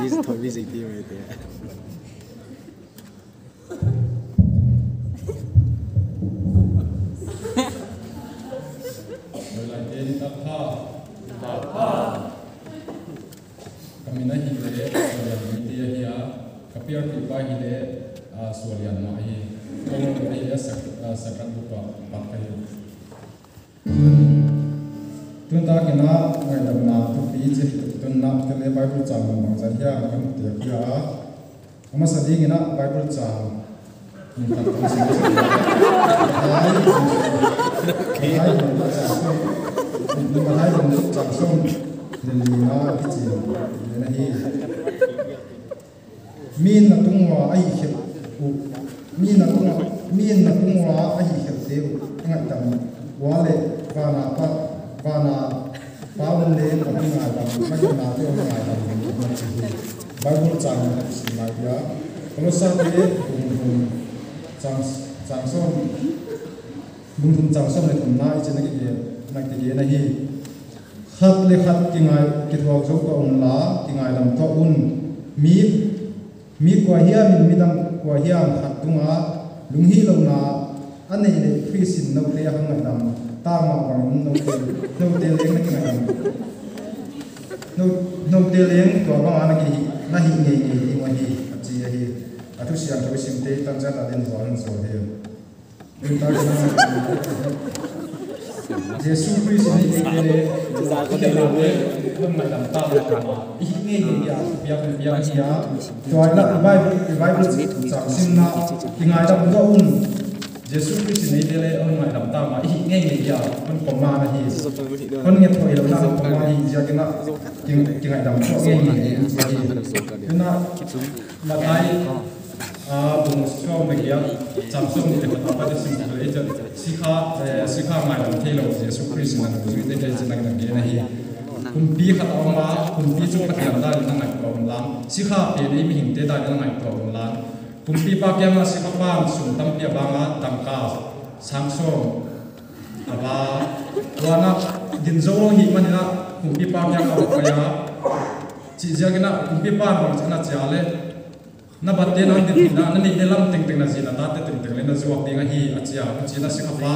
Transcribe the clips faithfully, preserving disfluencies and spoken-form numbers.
thôi biết gì tiêu này thì rồi lại đến tập ha tập ha kami na hile soalian media hiya kapiar pipa hile soalian ma hi kong na hile sakrat buka pakai tun ta kena ngai lam na tu pi che tun na tele bible chang mang jan hiya kan te hiya ama sadi kena bible chang ni ta kan sin ai ai ni ma hai ni chang som ni na ki chi ni na hi min na tungwa ai khel u min na tungwa min na tungwa ai khel te u ngai tam wale vana pa vana paun le pa ngai tam ma na te ngai tam bible chang si mai ya ko sa te kum chang chang som bung thum chang som le thum na i chen ki ge na ki ge na hi khat le khat ki ngai ki thok zo ko on la ki ngai lam to un mi mi kwa hiam mi dang kwa hiam khat tunga lung hi lo na anei le phri sin no te hang ngai dam ta ma bang no te no te leng na ki ngai dam no no te leng to ba ma na ki na hi ngai ngai hi mo hi chi hi athu siam tho sim te tan ja ta den zon so he in ta na Jesus Christ ni ni za ko te lo le hum mai lam ta la ka i nge nge ya ya ya ya to na bible bible sa sin na ki ngai da do un Jesus Christ ni le hum mai lam ta ma i nge nge ya kon ko ma na hi kon nge thoi lo na ko ma hi ja ki na ki ki ngai dam so nge nge hi na ma tai a bung so me ya cham so ni ko ta pa de sim le ja sikha sikha mai lam thelo Jesus Christ na ko ni de de na ge na hi kun pi khat oma kun pi chu pathiam da na ngai ko lam sikha pe ni mi hing te da na ngai ko lam kun pi pa kya ma sikha pa sum tam pia ba ma tam ka sang so aba wana din zo hi manina kun pi pa kya ka ko ya chi ja ge na kun pi pa ma chana cha le na batte na din na na ni lam ting ting na ji na ta te ting ting le na zuak ding a hi achia chi na sikha pa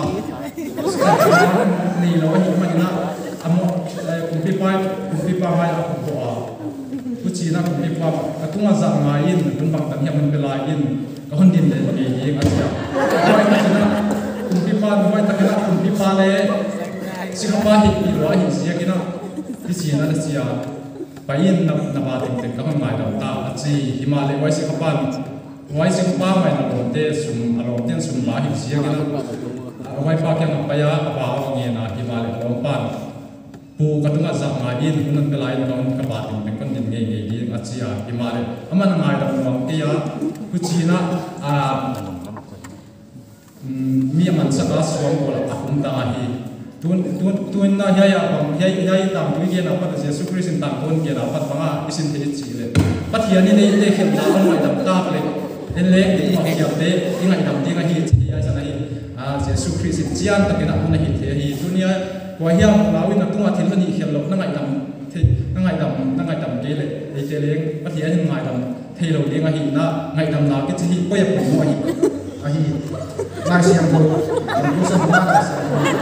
ni lo hi manina amo kumpi pa kumpi pa mai a ko a ku chi na kumpi pa atunga za nga in kun bang tan hiam bela in ka hon din le ni hi a chia ai ka na kumpi pa mai ta kana kumpi pa le si ka pa hi ni lo hi sia kina ti chi na na sia pa in na na ba ting ting ka hon mai da ta a chi himale wai si ka pa wai si ka pa mai na lo te sum a lo ten sum ba hi sia kina wai pa kya na pa ya ba nge na himale lo pa pu katunga za nga in hunan belai don ka ba ting ting kon din nge nge di achia himale amana ngai da mong ti ya ku chi na a mi man sa ka som ko la akum ta hi tun tun tun na ya ya bang ya ya tam tu ge na pa Jesus Christ in tam kon ge na pa banga isin te chi le pathian ni nei le khem na on mai dam ta le en le ni ma ya te ingai dam ti nga hi chi ya sa nai a Jesus Christ chian ta ke na un hi te hi dunia kwa hiam lawin na tunga thil ani khel lo na ngai dam the na ngai dam na ngai dam ge le e te le pathian ni ngai dam thei lo de nga hi na ngai dam na ke chi hi ko ya ko mo hi a hi na siam ko ko sa ma ka sa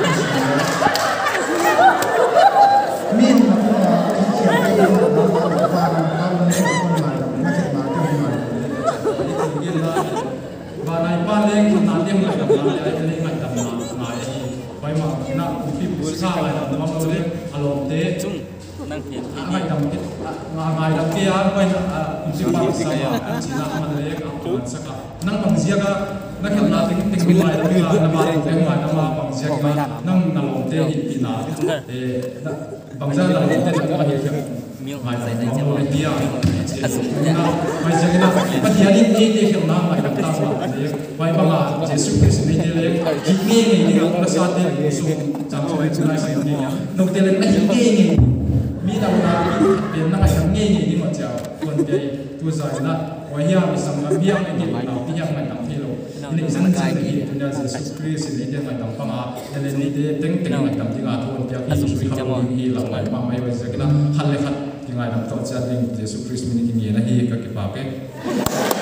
min na tunga ki chi ai na na na pa na pa na ne ko ma dam na ke ma te ma ge la ba nai pa le ki na de ngai dam na ai le ngai dam na ngai hi bai ma na pi pu sa lai dam ma mo le alom te chung nang hian ngai dam ki ngai dam ki ya bai na pi pa sa ma chi na ma le ka ko sa ka nang bang zia ka na khel na ting ting mi lai da na ba te ma na ma bang zia ka nang na lom te hi pi na e bang za la te na ka hi miêu mai sai sai chama dia na mai sai na pa dia ni ni te khel na mai da ta ma le bai ba ma Jesus Christ ni te le ki ni ni ni ka sa te su chang choi chu lai sai ni no te le na ki ni mi da na pe na mai sam ni ni ni ma cha kon te tu sai na wa hiya mi sam na biang ni ni na ti hiam mai tam thi lo ni sang sai ni tu na Jesus Christ ni te mai tam pa ma le ni te teng teng mai tam ti ga thon pia ki su hi ha hi la mai ma mai wa sa na hal le khat ngai ram to cha ding Jesus Christ mini ki ni na hi ka ki pa ke